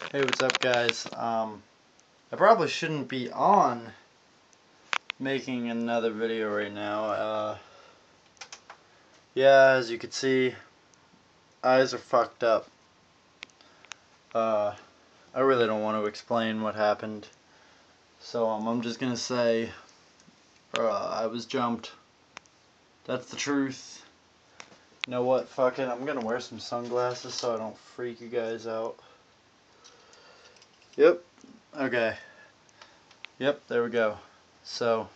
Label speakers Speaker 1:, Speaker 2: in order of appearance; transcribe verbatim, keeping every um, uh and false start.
Speaker 1: Hey, what's up, guys? Um, I probably shouldn't be on making another video right now. Uh, yeah, as you can see, eyes are fucked up. Uh, I really don't want to explain what happened, so um, I'm just gonna say uh, I was jumped. That's the truth. You know what? Fuck it. I'm gonna wear some sunglasses so I don't freak you guys out. Yep. Okay. Yep. There we go. So.